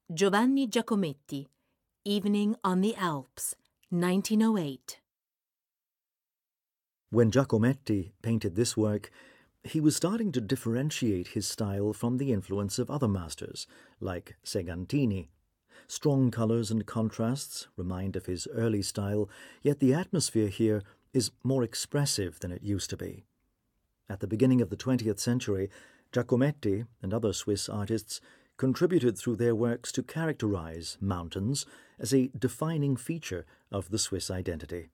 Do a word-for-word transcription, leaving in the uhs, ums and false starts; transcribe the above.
Giovanni Giacometti, Evening on the Alps, nineteen oh eight. When Giacometti painted this work, he was starting to differentiate his style from the influence of other masters, like Segantini. Strong colors and contrasts remind of his early style, yet the atmosphere here is more expressive than it used to be. At the beginning of the twentieth century, Giacometti and other Swiss artists contributed through their works to characterize mountains as a defining feature of the Swiss identity.